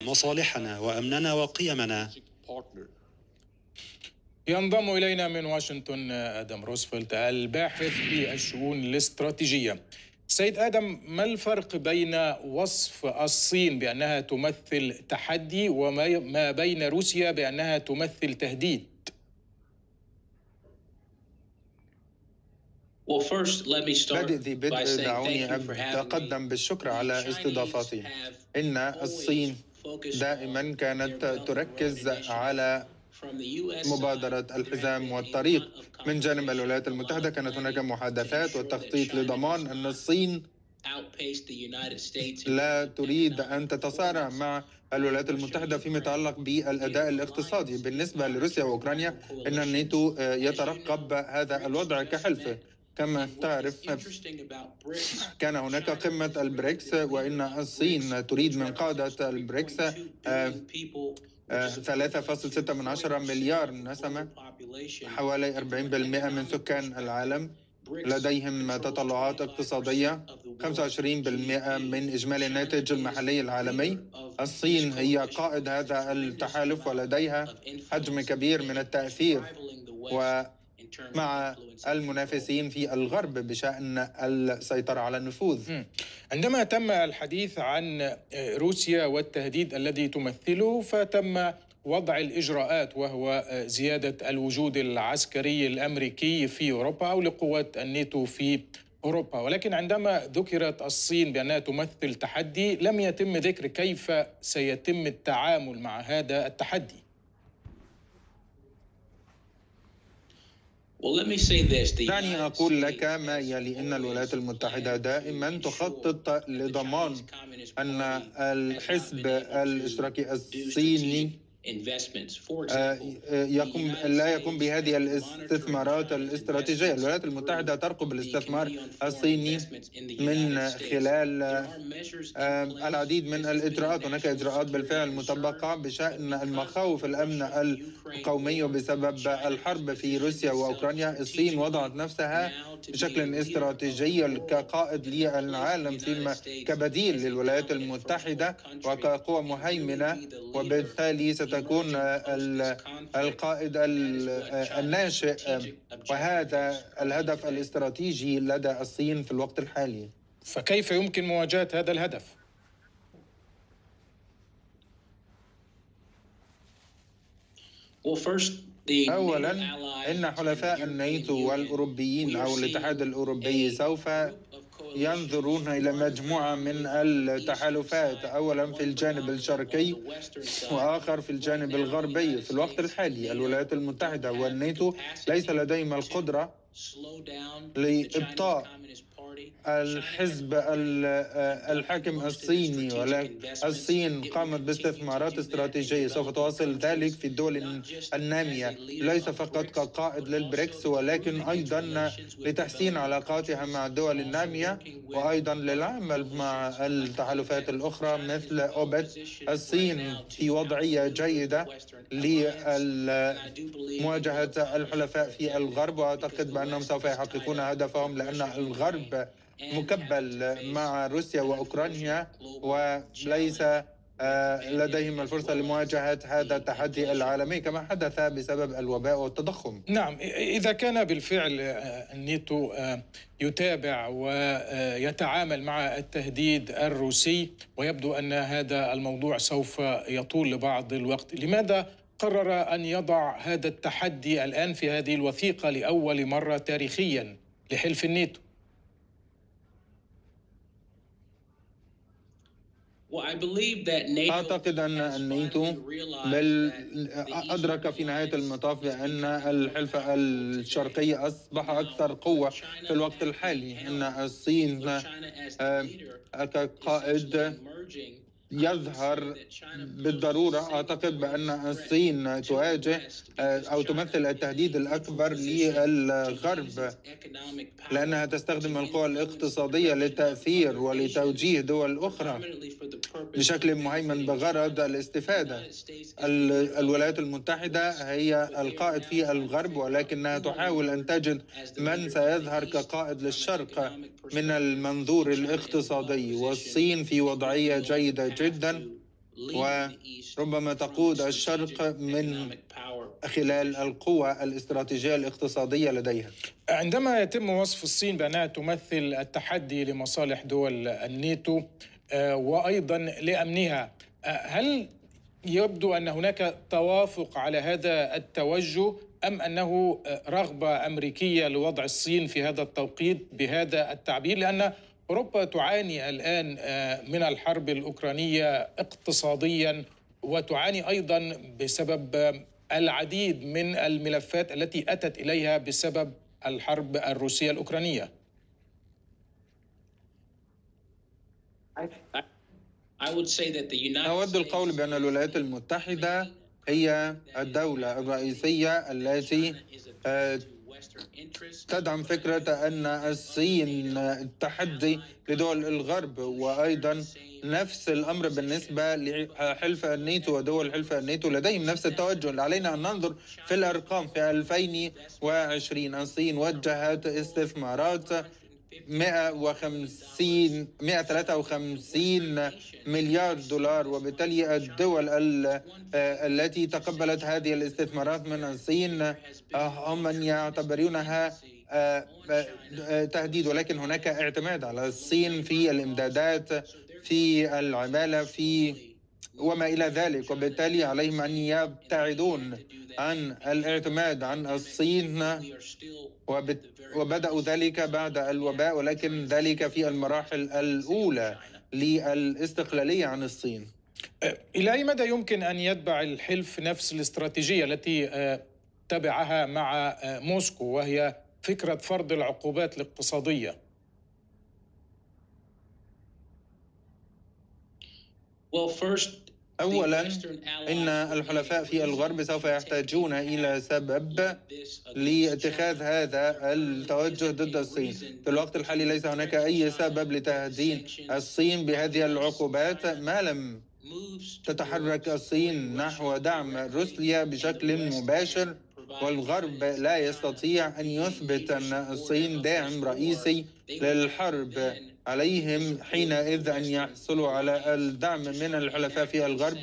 مصالحنا وأمننا وقيمنا. ينضم إلينا من واشنطن آدم روزفلت الباحث في الشؤون الاستراتيجية. سيد آدم، ما الفرق بين وصف الصين بأنها تمثل تحدي وما بين روسيا بأنها تمثل تهديد؟ بادئ ذي بدء دعوني أتقدم بالشكر على استضافتي. إن الصين دائما كانت تركز على مبادرة الحزام والطريق. من جانب الولايات المتحدة كانت هناك محادثات والتخطيط لضمان أن الصين لا تريد أن تتصارع مع الولايات المتحدة فيما يتعلق بالأداء الاقتصادي. بالنسبة لروسيا وأوكرانيا، إن الناتو يترقب هذا الوضع كحلف. كما تعرف، كان هناك قمة البريكس، وإن الصين تريد من قادة البريكس 3.6 مليار نسمة، حوالي 40% من سكان العالم. لديهم تطلعات اقتصادية 25% من إجمالي الناتج المحلي العالمي. الصين هي قائد هذا التحالف ولديها حجم كبير من التأثير ومع المنافسين في الغرب بشأن السيطرة على النفوذ. عندما تم الحديث عن روسيا والتهديد الذي تمثله، فتم وضع الإجراءات، وهو زيادة الوجود العسكري الأمريكي في أوروبا أو لقوات الناتو في أوروبا. ولكن عندما ذكرت الصين بأنها تمثل تحدي، لم يتم ذكر كيف سيتم التعامل مع هذا التحدي. دعني أقول لك ما يلي: إن الولايات المتحدة دائما تخطط لضمان أن الحزب الاشتراكي الصيني لا يقوم بهذه الاستثمارات الاستراتيجية. الولايات المتحدة ترقب الاستثمار الصيني من خلال العديد من الإجراءات. هناك إجراءات بالفعل مطبقة بشأن المخاوف الأمن القومي بسبب الحرب في روسيا وأوكرانيا. الصين وضعت نفسها بشكل استراتيجي كقائد للعالم كبديل للولايات المتحدة وكقوة مهيمنة، وبالتالي ستكون القائد الناشئ، وهذا الهدف الاستراتيجي لدى الصين في الوقت الحالي. فكيف يمكن مواجهة هذا الهدف؟ أولاً، إن حلفاء الناتو والأوروبيين أو الاتحاد الأوروبي سوف ينظرون إلى مجموعة من التحالفات، أولاً في الجانب الشرقي وآخر في الجانب الغربي. في الوقت الحالي الولايات المتحدة والناتو ليس لديهما القدرة لإبطاء الحزب الحاكم الصيني، ولكن الصين قامت باستثمارات استراتيجية سوف تواصل ذلك في الدول النامية، ليس فقط كقائد للبريكس ولكن أيضا لتحسين علاقاتها مع الدول النامية وأيضا للعمل مع التحالفات الأخرى مثل أوبت. الصين في وضعية جيدة لمواجهة الحلفاء في الغرب، وأعتقد بأنهم سوف يحققون هدفهم، لأن الغرب مكبل مع روسيا وأوكرانيا وليس لديهم الفرصة لمواجهة هذا التحدي العالمي كما حدث بسبب الوباء والتضخم. نعم، إذا كان بالفعل الناتو يتابع ويتعامل مع التهديد الروسي، ويبدو أن هذا الموضوع سوف يطول لبعض الوقت، لماذا قرر أن يضع هذا التحدي الآن في هذه الوثيقة لأول مرة تاريخيا لحلف الناتو؟ أعتقد أن الناتو أدرك في نهاية المطاف بأن الحلف الشرقي أصبح أكثر قوة في الوقت الحالي. أن الصين كقائد يظهر بالضرورة. أعتقد بأن الصين تواجه أو تمثل التهديد الأكبر للغرب، لأنها تستخدم القوى الاقتصادية للتأثير ولتوجيه دول أخرى بشكل مهيمن بغرض الاستفادة. الولايات المتحدة هي القائد في الغرب، ولكنها تحاول أن تجد من سيظهر كقائد للشرق من المنظور الاقتصادي، والصين في وضعية جيدة جدا وربما تقود الشرق من خلال القوة الاستراتيجية الاقتصادية لديها. عندما يتم وصف الصين بأنها تمثل التحدي لمصالح دول الناتو وأيضا لأمنها، هل يبدو أن هناك توافق على هذا التوجه أم أنه رغبة أمريكية لوضع الصين في هذا التوقيت بهذا التعبير؟ لأن أوروبا تعاني الآن من الحرب الأوكرانية اقتصاديا، وتعاني أيضا بسبب العديد من الملفات التي أتت إليها بسبب الحرب الروسية الأوكرانية. أود القول بأن الولايات المتحدة هي الدولة الرئيسية التي تدعم فكرة أن الصين تحدي لدول الغرب، وأيضا نفس الأمر بالنسبة لحلف الناتو ودول حلف الناتو لديهم نفس التوجه. علينا أن ننظر في الأرقام. في 2020 الصين وجهت استثمارات 153 مليار دولار، وبالتالي الدول التي تقبلت هذه الاستثمارات من الصين هم من يعتبرونها تهديد، ولكن هناك اعتماد على الصين في الإمدادات، في العمالة، في وما إلى ذلك، وبالتالي عليهم أن يبتعدون عن الاعتماد عن الصين، وبدأوا ذلك بعد الوباء، ولكن ذلك في المراحل الأولى للاستقلالية عن الصين. إلى أي مدى يمكن أن يتبع الحلف نفس الاستراتيجية التي تبعها مع موسكو، وهي فكرة فرض العقوبات الاقتصادية؟ أولاً، إن الحلفاء في الغرب سوف يحتاجون إلى سبب لاتخاذ هذا التوجه ضد الصين. في الوقت الحالي ليس هناك أي سبب لتهديد الصين بهذه العقوبات ما لم تتحرك الصين نحو دعم روسيا بشكل مباشر، والغرب لا يستطيع أن يثبت أن الصين داعم رئيسي للحرب. عليهم حينئذ أن يحصلوا على الدعم من الحلفاء في الغرب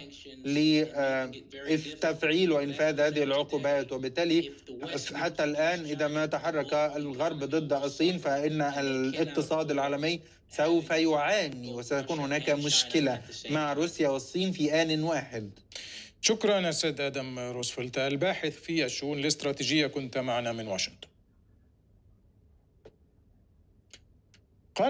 لتفعيل وإنفاذ هذه العقوبات. وبالتالي حتى الآن إذا ما تحرك الغرب ضد الصين فإن الاقتصاد العالمي سوف يعاني، وستكون هناك مشكلة مع روسيا والصين في آن واحد. شكرا أستاذ آدم روزفلت، الباحث في الشؤون الاستراتيجية، كنت معنا من واشنطن.